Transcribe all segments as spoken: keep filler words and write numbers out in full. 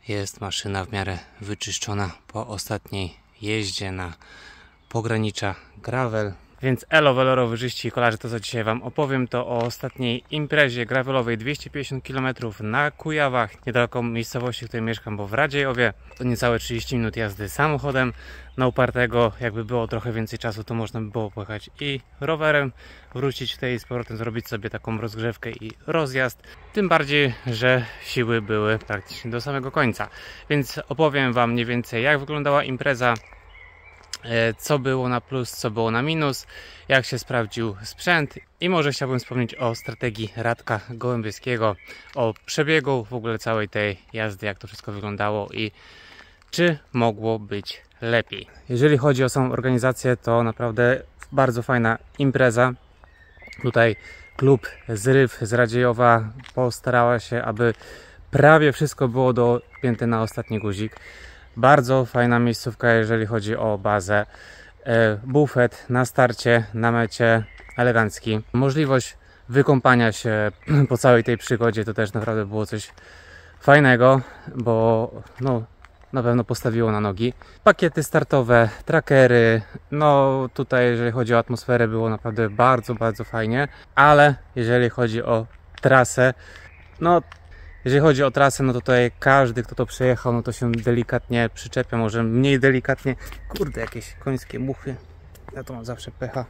Jest maszyna w miarę wyczyszczona po ostatniej jeździe na pogranicza gravel. Więc elo welorowyżyści i kolarze, to co dzisiaj wam opowiem, to o ostatniej imprezie gravelowej dwieście pięćdziesiąt kilometrów na Kujawach, niedaleko miejscowości, w której mieszkam, bo w Radziejowie. To niecałe trzydzieści minut jazdy samochodem. Na upartego, jakby było trochę więcej czasu, to można by było pojechać i rowerem, wrócić w tej z powrotem, zrobić sobie taką rozgrzewkę i rozjazd. Tym bardziej, że siły były praktycznie do samego końca. Więc opowiem wam mniej więcej, jak wyglądała impreza, co było na plus, co było na minus, jak się sprawdził sprzęt i może chciałbym wspomnieć o strategii Radka Gołębieskiego, o przebiegu w ogóle całej tej jazdy, jak to wszystko wyglądało i czy mogło być lepiej. Jeżeli chodzi o samą organizację, to naprawdę bardzo fajna impreza. Tutaj klub Zryw z Radziejowa postarała się, aby prawie wszystko było dopięte na ostatni guzik. Bardzo fajna miejscówka, jeżeli chodzi o bazę. Bufet na starcie, na mecie, elegancki. Możliwość wykąpania się po całej tej przygodzie, to też naprawdę było coś fajnego, bo no, na pewno postawiło na nogi. Pakiety startowe, trackery, no tutaj jeżeli chodzi o atmosferę, było naprawdę bardzo, bardzo fajnie, ale jeżeli chodzi o trasę, no Jeżeli chodzi o trasę, no to tutaj każdy, kto to przejechał, no to się delikatnie przyczepia, może mniej delikatnie. Kurde, jakieś końskie muchy. Ja to mam zawsze pecha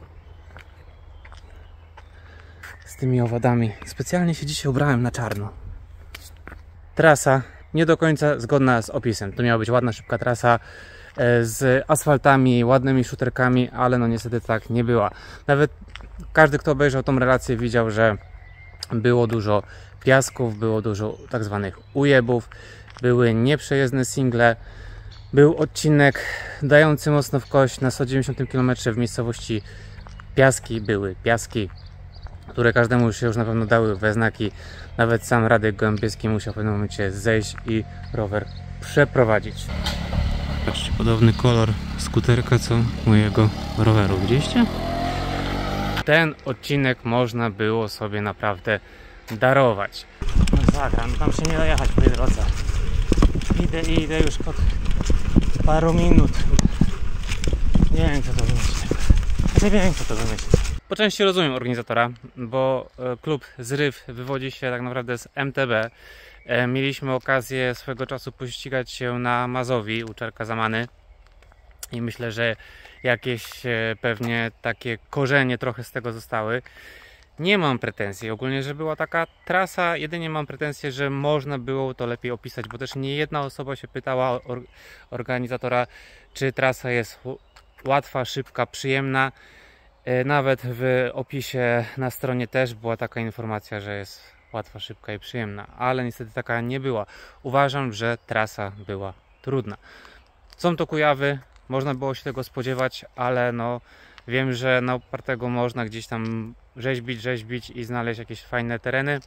z tymi owadami. Specjalnie się dzisiaj ubrałem na czarno. Trasa nie do końca zgodna z opisem. To miała być ładna, szybka trasa z asfaltami, ładnymi szuterkami, ale no niestety tak nie była. Nawet każdy, kto obejrzał tą relację, widział, że było dużo piasków, było dużo tak zwanych ujebów, były nieprzejezdne single, był odcinek dający mocno w kość na sto dziewięćdziesiątym kilometrze w miejscowości Piaski, były piaski, które każdemu się już na pewno dały we znaki. Nawet sam Radek Gołębieski musiał w pewnym momencie zejść i rower przeprowadzić. Patrzcie, podobny kolor skuterka co mojego roweru, widzieliście? Ten odcinek można było sobie naprawdę darować. No zagram, tam się nie da jechać po tej drodze. Idę i idę już od paru minut. Nie wiem, kto to wymyślił. Nie wiem, kto to wymyślił. Po części rozumiem organizatora, bo klub Zryw wywodzi się tak naprawdę z M T B. Mieliśmy okazję swego czasu pościgać się na Mazowi u Czarka Zamany i myślę, że jakieś pewnie takie korzenie trochę z tego zostały. Nie mam pretensji ogólnie, że była taka trasa, jedynie mam pretensję, że można było to lepiej opisać, bo też nie jedna osoba się pytała or organizatora, czy trasa jest łatwa, szybka, przyjemna. Nawet w opisie na stronie też była taka informacja, że jest łatwa, szybka i przyjemna, ale niestety taka nie była. Uważam, że trasa była trudna. Są to Kujawy, można było się tego spodziewać, ale no wiem, że na upartego można gdzieś tam rzeźbić, rzeźbić i znaleźć jakieś fajne tereny.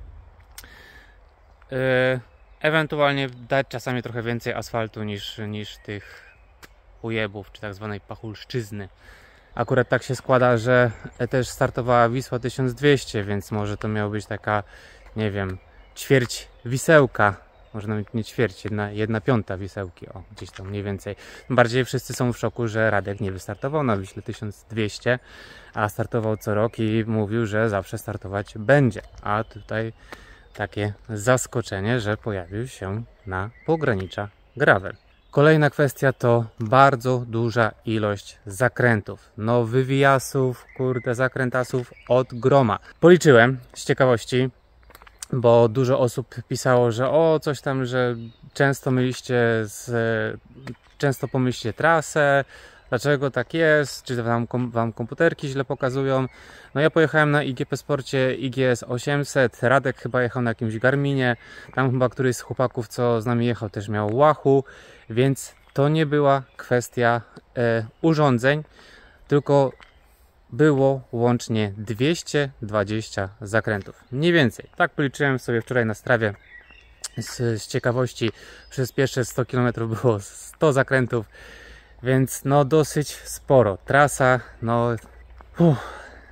Yy, ewentualnie dać czasami trochę więcej asfaltu niż, niż tych ujebów, czy tak zwanej pachulszczyzny. Akurat tak się składa, że też startowała Wisła tysiąc dwieście, więc może to miała być taka, nie wiem, ćwierć wisełka. Może nawet nie ćwierć, jedna, jedna piąta wisełki, o, gdzieś tam mniej więcej. Bardziej wszyscy są w szoku, że Radek nie wystartował na Wiśle tysiąc dwieście, a startował co rok i mówił, że zawsze startować będzie. A tutaj takie zaskoczenie, że pojawił się na pogranicza gravel. Kolejna kwestia to bardzo duża ilość zakrętów. No wywijasów, kurde, zakrętasów od groma. Policzyłem z ciekawości, bo dużo osób pisało, że o coś tam, że często myliście z, często pomyliście trasę, dlaczego tak jest, czy wam, wam komputerki źle pokazują. No ja pojechałem na I G P Sporcie I G S osiemset, Radek chyba jechał na jakimś Garminie, tam chyba któryś z chłopaków, co z nami jechał, też miał Wahoo, więc to nie była kwestia e, urządzeń, tylko było łącznie dwieście dwadzieścia zakrętów, mniej więcej. Tak policzyłem sobie wczoraj na Strawie z, z ciekawości. Przez pierwsze sto kilometrów było sto zakrętów, więc no dosyć sporo. Trasa, no uff,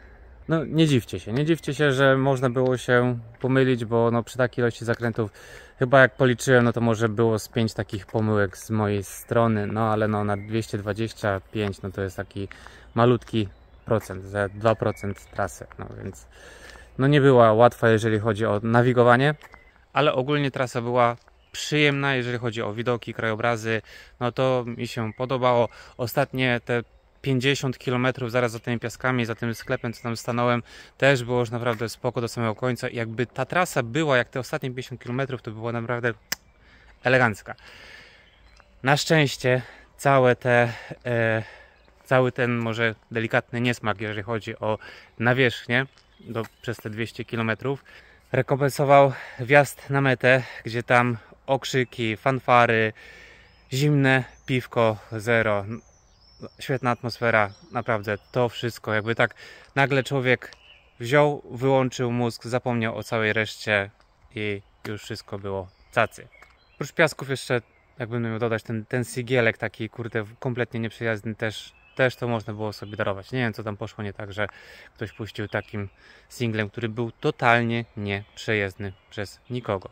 No nie dziwcie się, nie dziwcie się, że można było się pomylić, bo no przy takiej ilości zakrętów chyba jak policzyłem, no to może było z pięć takich pomyłek z mojej strony, no ale no na dwieście dwadzieścia pięć no to jest taki malutki procent, za dwa procent trasy, no więc no nie była łatwa, jeżeli chodzi o nawigowanie, ale ogólnie trasa była przyjemna, jeżeli chodzi o widoki, krajobrazy, no to mi się podobało. Ostatnie te pięćdziesiąt kilometrów zaraz za tymi piaskami, za tym sklepem, co tam stanąłem, też było już naprawdę spoko do samego końca. I jakby ta trasa była, jak te ostatnie pięćdziesiąt kilometrów, to była naprawdę elegancka. Na szczęście całe te, e, cały ten może delikatny niesmak, jeżeli chodzi o nawierzchnię do, przez te dwieście kilometrów, rekompensował wjazd na metę, gdzie tam okrzyki, fanfary, zimne piwko zero. Świetna atmosfera, naprawdę to wszystko, jakby tak nagle człowiek wziął, wyłączył mózg, zapomniał o całej reszcie i już wszystko było cacy. Oprócz piasków jeszcze, jakbym miał dodać, ten, ten sigielek taki, kurde, kompletnie nieprzyjazny, też, też to można było sobie darować. Nie wiem, co tam poszło nie tak, że ktoś puścił takim singlem, który był totalnie nieprzejezdny przez nikogo.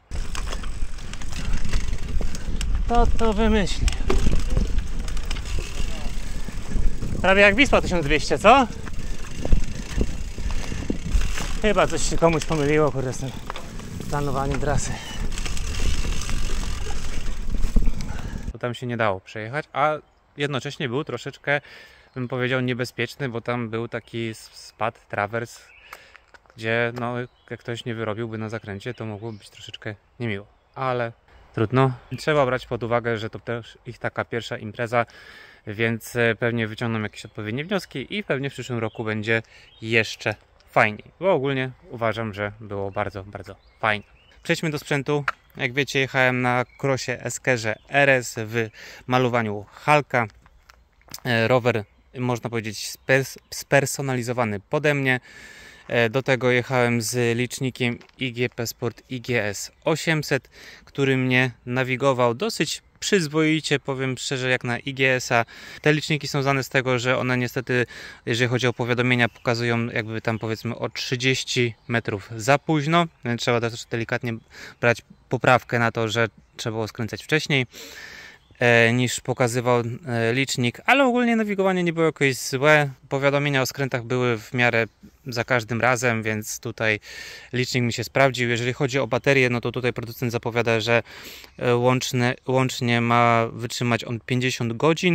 To to wymyśli. Prawie jak Wisła tysiąc dwieście, co? Chyba coś się komuś pomyliło, kurde, z tym planowaniem trasy. Bo tam się nie dało przejechać, a jednocześnie był troszeczkę, bym powiedział, niebezpieczny, bo tam był taki spad, trawers, gdzie no, jak ktoś nie wyrobiłby na zakręcie, to mogło być troszeczkę niemiło. Ale trudno. Trzeba brać pod uwagę, że to też ich taka pierwsza impreza, więc pewnie wyciągną jakieś odpowiednie wnioski i pewnie w przyszłym roku będzie jeszcze fajniej. Bo ogólnie uważam, że było bardzo, bardzo fajnie. Przejdźmy do sprzętu. Jak wiecie, jechałem na Crossie Eskerze R S w malowaniu Hulka. Rower, można powiedzieć, spers spersonalizowany pode mnie. Do tego jechałem z licznikiem I G P Sport I G S osiemset, który mnie nawigował dosyć przyzwoicie, powiem szczerze, jak na I G S a. Te liczniki są znane z tego, że one niestety, jeżeli chodzi o powiadomienia, pokazują jakby tam powiedzmy o trzydzieści metrów za późno, więc trzeba też delikatnie brać poprawkę na to, że trzeba było skręcać wcześniej niż pokazywał licznik, ale ogólnie nawigowanie nie było jakoś złe. Powiadomienia o skrętach były w miarę za każdym razem, więc tutaj licznik mi się sprawdził. Jeżeli chodzi o baterię, no to tutaj producent zapowiada, że łączne, łącznie ma wytrzymać on pięćdziesiąt godzin.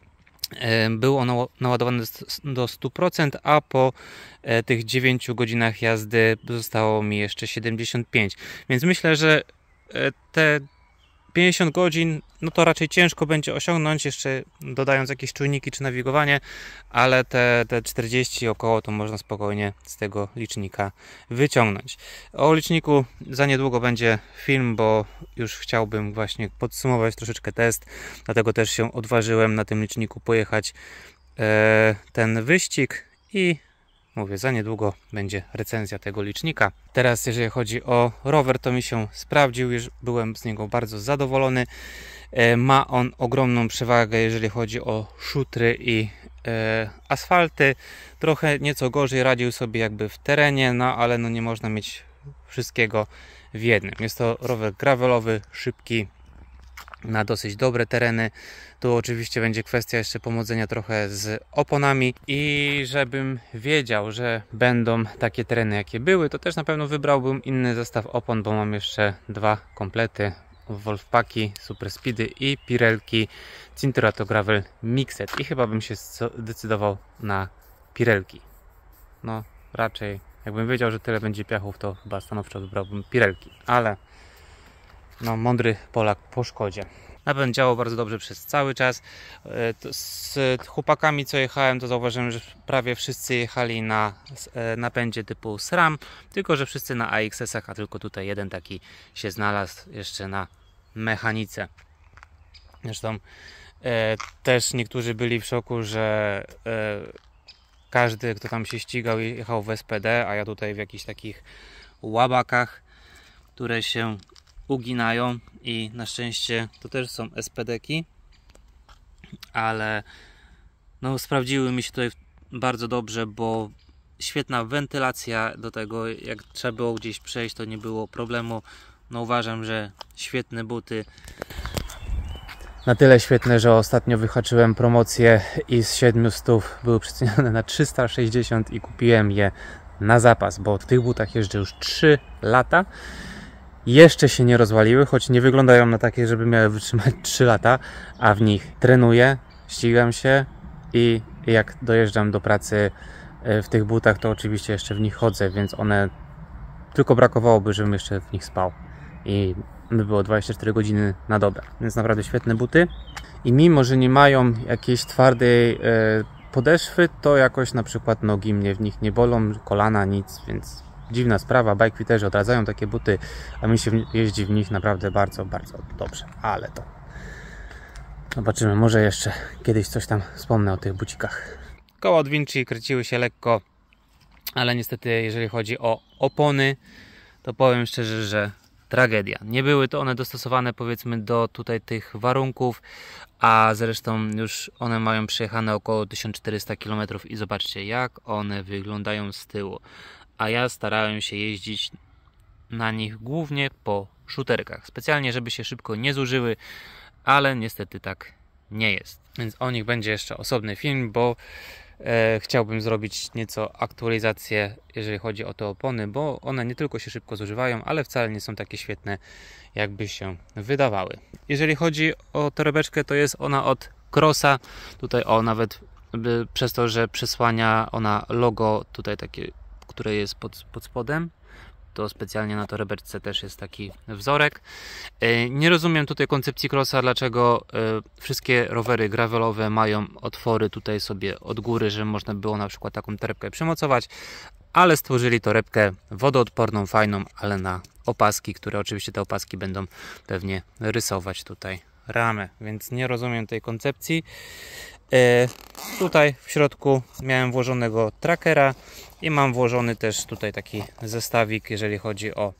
Był on naładowany do stu procent, a po tych dziewięciu godzinach jazdy zostało mi jeszcze siedemdziesiąt pięć. Więc myślę, że te pięćdziesiąt godzin, no to raczej ciężko będzie osiągnąć, jeszcze dodając jakieś czujniki czy nawigowanie, ale te, te czterdzieści około to można spokojnie z tego licznika wyciągnąć. O liczniku za niedługo będzie film, bo już chciałbym właśnie podsumować troszeczkę test, dlatego też się odważyłem na tym liczniku pojechać e, ten wyścig i mówię, za niedługo będzie recenzja tego licznika. Teraz jeżeli chodzi o rower, to mi się sprawdził, już byłem z niego bardzo zadowolony. Ma on ogromną przewagę, jeżeli chodzi o szutry i e, asfalty. Trochę nieco gorzej radził sobie jakby w terenie, no ale no nie można mieć wszystkiego w jednym. Jest to rower gravelowy, szybki, na dosyć dobre tereny. Tu oczywiście będzie kwestia jeszcze pomodzenia trochę z oponami i żebym wiedział, że będą takie tereny jakie były, to też na pewno wybrałbym inny zestaw opon, bo mam jeszcze dwa komplety Wolfpacki, Super Speedy i Pirelki Cinturato Gravel Mixed i chyba bym się zdecydował na Pirelki. No raczej jakbym wiedział, że tyle będzie piachów, to chyba stanowczo wybrałbym Pirelki, ale no, mądry Polak po szkodzie. Napęd działał bardzo dobrze przez cały czas. Z chłopakami co jechałem, to zauważyłem, że prawie wszyscy jechali na napędzie typu SRAM, tylko że wszyscy na A X S ach, a tylko tutaj jeden taki się znalazł jeszcze na mechanice. Zresztą e, też niektórzy byli w szoku, że e, każdy, kto tam się ścigał, jechał w S P D, a ja tutaj w jakichś takich łabakach, które się uginają i na szczęście to też są S P D-ki, ale no sprawdziły mi się tutaj bardzo dobrze, bo świetna wentylacja do tego, jak trzeba było gdzieś przejść, to nie było problemu. No uważam, że świetne buty. Na tyle świetne, że ostatnio wyhaczyłem promocję i z siedmiuset były przecenione na trzysta sześćdziesiąt i kupiłem je na zapas, bo w tych butach jeżdżę już trzy lata. Jeszcze się nie rozwaliły, choć nie wyglądają na takie, żeby miały wytrzymać trzy lata, a w nich trenuję, ścigam się i jak dojeżdżam do pracy w tych butach, to oczywiście jeszcze w nich chodzę, więc one tylko brakowałoby, żebym jeszcze w nich spał i by było dwadzieścia cztery godziny na dobę, więc naprawdę świetne buty i mimo, że nie mają jakiejś twardej podeszwy, to jakoś na przykład nogi mnie w nich nie bolą, kolana, nic, więc dziwna sprawa. Bikefitterzy odradzają takie buty, a mi się jeździ w nich naprawdę bardzo, bardzo dobrze, ale to zobaczymy, może jeszcze kiedyś coś tam wspomnę o tych bucikach. Koła od Vinci kręciły się lekko, ale niestety jeżeli chodzi o opony, to powiem szczerze, że tragedia. Nie były to one dostosowane, powiedzmy, do tutaj tych warunków, a zresztą już one mają przejechane około tysiąc czterysta kilometrów i zobaczcie, jak one wyglądają z tyłu. A ja starałem się jeździć na nich głównie po szuterkach, specjalnie żeby się szybko nie zużyły, ale niestety tak nie jest. Więc o nich będzie jeszcze osobny film, bo e, chciałbym zrobić nieco aktualizację, jeżeli chodzi o te opony, bo one nie tylko się szybko zużywają, ale wcale nie są takie świetne, jakby się wydawały. Jeżeli chodzi o torebeczkę, to jest ona od Crossa. Tutaj o, nawet by, przez to, że przesłania ona logo tutaj takie, które jest pod, pod spodem, to specjalnie na torebeczce też jest taki wzorek. Nie rozumiem tutaj koncepcji Crossa, dlaczego wszystkie rowery gravelowe mają otwory tutaj sobie od góry, że można było na przykład taką torebkę przymocować, ale stworzyli torebkę wodoodporną, fajną, ale na opaski, które oczywiście te opaski będą pewnie rysować tutaj ramę, więc nie rozumiem tej koncepcji. E, tutaj w środku miałem włożonego trackera i mam włożony też tutaj taki zestawik, jeżeli chodzi o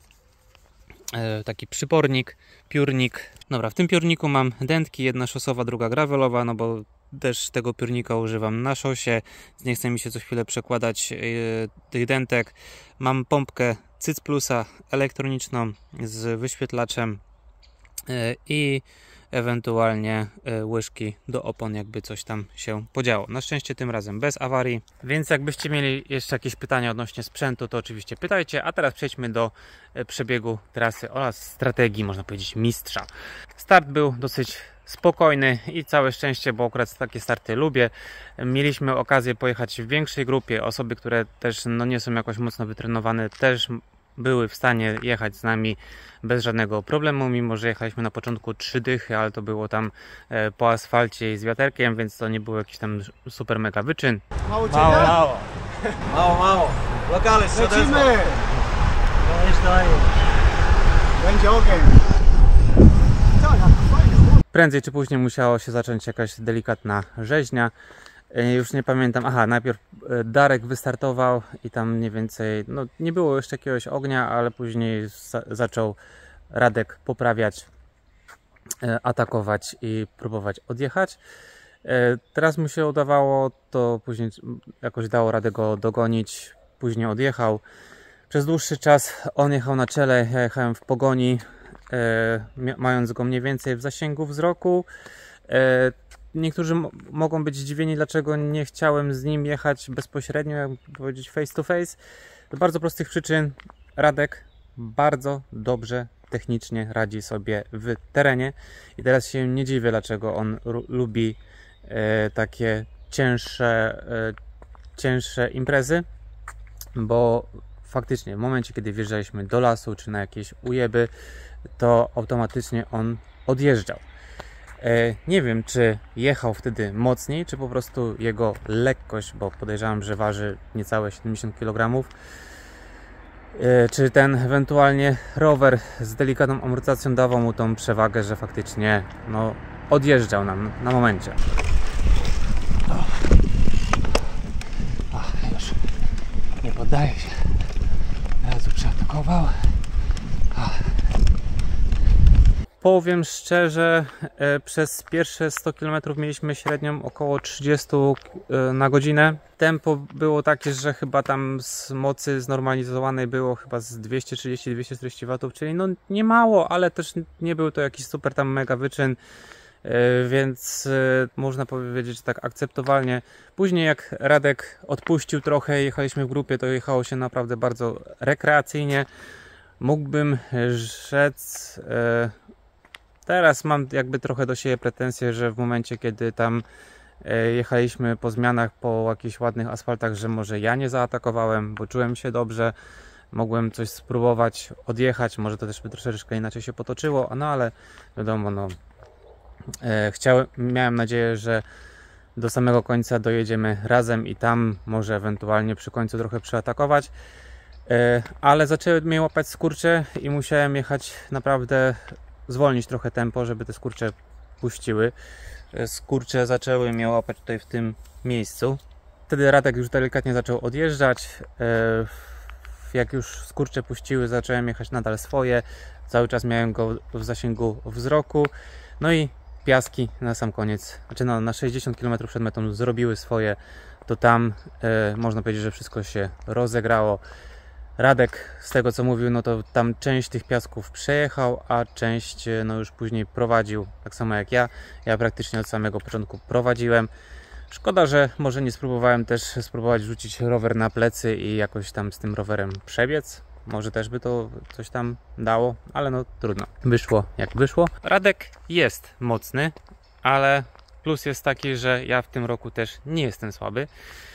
e, taki przypornik, piórnik. Dobra, w tym piórniku mam dętki, jedna szosowa, druga gravelowa, no bo też tego piórnika używam na szosie, nie chce mi się co chwilę przekładać e, tych dętek. Mam pompkę Cyc Plusa elektroniczną z wyświetlaczem e, i ewentualnie łyżki do opon, jakby coś tam się podziało. Na szczęście tym razem bez awarii, więc jakbyście mieli jeszcze jakieś pytania odnośnie sprzętu, to oczywiście pytajcie, a teraz przejdźmy do przebiegu trasy oraz strategii, można powiedzieć, mistrza. Start był dosyć spokojny i całe szczęście, bo akurat takie starty lubię. Mieliśmy okazję pojechać w większej grupie, osoby, które też no, nie są jakoś mocno wytrenowane, też były w stanie jechać z nami bez żadnego problemu, mimo że jechaliśmy na początku trzy dychy, ale to było tam po asfalcie i z wiaterkiem, więc to nie był jakiś tam super mega wyczyn. Mało, mało, mało, mało, mało. Lokale, lecimy! Będzie ogień. Prędzej czy później musiało się zacząć jakaś delikatna rzeźnia. Już nie pamiętam, aha, najpierw Darek wystartował i tam mniej więcej, no nie było jeszcze jakiegoś ognia, ale później za zaczął Radek poprawiać, atakować i próbować odjechać. Teraz mu się udawało, to później jakoś dało radę go dogonić, później odjechał. Przez dłuższy czas on jechał na czele, ja jechałem w pogoni, mając go mniej więcej w zasięgu wzroku. Niektórzy mogą być zdziwieni, dlaczego nie chciałem z nim jechać bezpośrednio, jak powiedzieć face to face. Z bardzo prostych przyczyn. Radek bardzo dobrze technicznie radzi sobie w terenie i teraz się nie dziwię, dlaczego on lubi e, takie cięższe, e, cięższe imprezy, bo faktycznie w momencie, kiedy wjeżdżaliśmy do lasu czy na jakieś ujeby, to automatycznie on odjeżdżał. Nie wiem, czy jechał wtedy mocniej, czy po prostu jego lekkość, bo podejrzewam, że waży niecałe siedemdziesiąt kilogramów, czy ten ewentualnie rower z delikatną amortyzacją dawał mu tą przewagę, że faktycznie no, odjeżdżał nam na momencie. Ach, już nie poddaje się. Od razu przeatakował. Ach. powiem szczerze, e, przez pierwsze sto kilometrów mieliśmy średnią około trzydzieści e, na godzinę. Tempo było takie, że chyba tam z mocy znormalizowanej było chyba z dwieście trzydzieści do dwieście czterdzieści watów, czyli no nie mało, ale też nie był to jakiś super tam mega wyczyn, e, więc e, można powiedzieć tak akceptowalnie. Później jak Radek odpuścił trochę, jechaliśmy w grupie, to jechało się naprawdę bardzo rekreacyjnie. Mógłbym rzec, e, teraz mam jakby trochę do siebie pretensje, że w momencie kiedy tam e, jechaliśmy po zmianach, po jakichś ładnych asfaltach, że może ja nie zaatakowałem, bo czułem się dobrze, mogłem coś spróbować odjechać, może to też by troszeczkę inaczej się potoczyło, no ale wiadomo, no e, chciałem, miałem nadzieję, że do samego końca dojedziemy razem i tam może ewentualnie przy końcu trochę przeatakować. Ale zaczęły mnie łapać skurcze i musiałem jechać naprawdę, zwolnić trochę tempo, żeby te skurcze puściły. Skurcze zaczęły mnie łapać tutaj w tym miejscu. Wtedy Radek już delikatnie zaczął odjeżdżać. Jak już skurcze puściły, zacząłem jechać nadal swoje. Cały czas miałem go w zasięgu wzroku. No i piaski na sam koniec, znaczy no, na sześćdziesiąt kilometrów przed metą zrobiły swoje. To tam można powiedzieć, że wszystko się rozegrało. Radek, z tego co mówił, no to tam część tych piasków przejechał, a część no już później prowadził, tak samo jak ja. Ja praktycznie od samego początku prowadziłem. Szkoda, że może nie spróbowałem też spróbować rzucić rower na plecy i jakoś tam z tym rowerem przebiec. Może też by to coś tam dało, ale no trudno. Wyszło jak wyszło. Radek jest mocny, ale plus jest taki, że ja w tym roku też nie jestem słaby.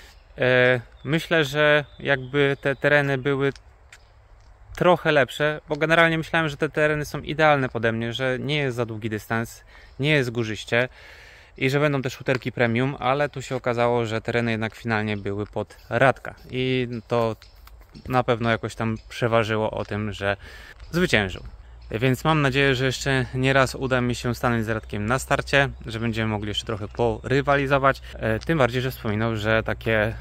Myślę, że jakby te tereny były trochę lepsze, bo generalnie myślałem, że te tereny są idealne pode mnie, że nie jest za długi dystans, nie jest górzyście i że będą też uterki premium, ale tu się okazało, że tereny jednak finalnie były pod Radka i to na pewno jakoś tam przeważyło o tym, że zwyciężył. Więc mam nadzieję, że jeszcze nie raz uda mi się stanąć z Radkiem na starcie, że będziemy mogli jeszcze trochę porywalizować. E, tym bardziej, że wspominał, że takie e,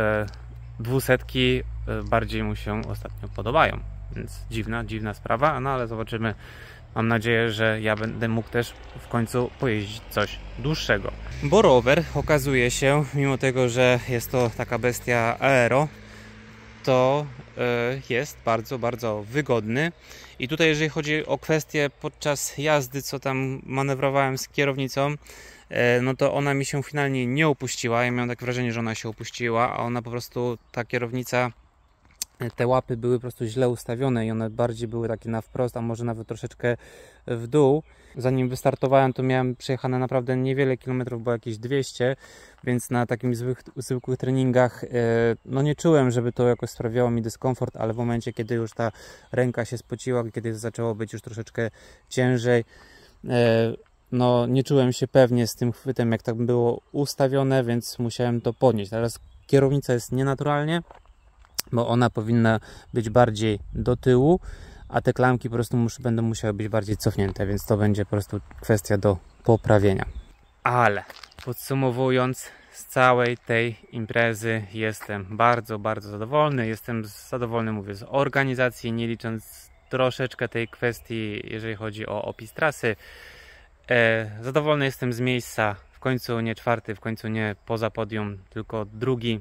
dwusetki e, bardziej mu się ostatnio podobają. Więc dziwna, dziwna sprawa, no ale zobaczymy. Mam nadzieję, że ja będę mógł też w końcu pojeździć coś dłuższego. Bo rower okazuje się, mimo tego, że jest to taka bestia aero, to jest bardzo, bardzo wygodny. I tutaj jeżeli chodzi o kwestię podczas jazdy, co tam manewrowałem z kierownicą, no to ona mi się finalnie nie opuściła. Ja miałem takie wrażenie, że ona się opuściła, a ona po prostu, ta kierownica, te łapy były po prostu źle ustawione i one bardziej były takie na wprost, a może nawet troszeczkę w dół. Zanim wystartowałem, to miałem przejechane naprawdę niewiele kilometrów, bo jakieś dwieście, więc na takim zwykłych, zwykłych treningach no nie czułem, żeby to jakoś sprawiało mi dyskomfort, ale w momencie, kiedy już ta ręka się spociła, kiedy zaczęło być już troszeczkę ciężej, no nie czułem się pewnie z tym chwytem, jak tak było ustawione, więc musiałem to podnieść. Teraz kierownica jest nienaturalnie, bo ona powinna być bardziej do tyłu, a te klamki po prostu mus, będą musiały być bardziej cofnięte, więc to będzie po prostu kwestia do poprawienia. Ale podsumowując, z całej tej imprezy jestem bardzo, bardzo zadowolony. Jestem zadowolony, mówię, z organizacji, nie licząc troszeczkę tej kwestii, jeżeli chodzi o opis trasy. E, zadowolony jestem z miejsca, w końcu nie czwarty, w końcu nie poza podium, tylko drugi.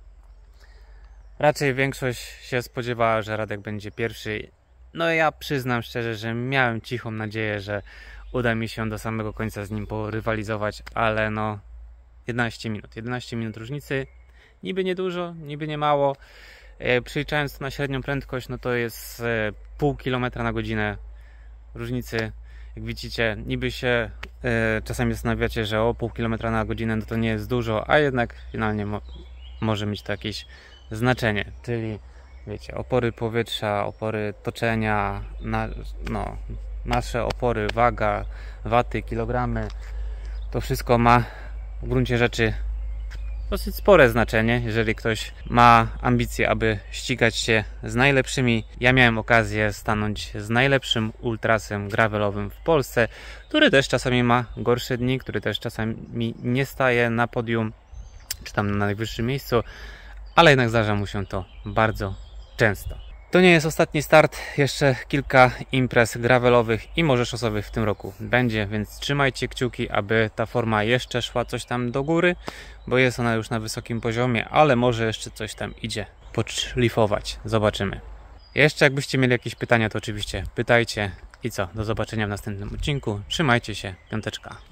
Raczej większość się spodziewała, że Radek będzie pierwszy. No ja przyznam szczerze, że miałem cichą nadzieję, że uda mi się do samego końca z nim porywalizować, ale no jedenaście minut. jedenaście minut różnicy. Niby niedużo, niby nie mało. E, przeliczając to na średnią prędkość, no to jest e, pół kilometra na godzinę różnicy. Jak widzicie, niby się e, czasami zastanawiacie, że o pół kilometra na godzinę no to nie jest dużo, a jednak finalnie mo może mieć to jakieś znaczenie, czyli wiecie, opory powietrza, opory toczenia, na, no, nasze opory, waga, waty, kilogramy, to wszystko ma w gruncie rzeczy dosyć spore znaczenie, jeżeli ktoś ma ambicje, aby ścigać się z najlepszymi. Ja miałem okazję stanąć z najlepszym ultrasem gravelowym w Polsce, który też czasami ma gorsze dni, który też czasami nie staje na podium, czy tam na najwyższym miejscu, ale jednak zdarza mu się to bardzo często. To nie jest ostatni start, jeszcze kilka imprez gravelowych i może szosowych w tym roku będzie, więc trzymajcie kciuki, aby ta forma jeszcze szła coś tam do góry, bo jest ona już na wysokim poziomie, ale może jeszcze coś tam idzie podszlifować. Zobaczymy. Jeszcze jakbyście mieli jakieś pytania, to oczywiście pytajcie i co, do zobaczenia w następnym odcinku. Trzymajcie się, piąteczka.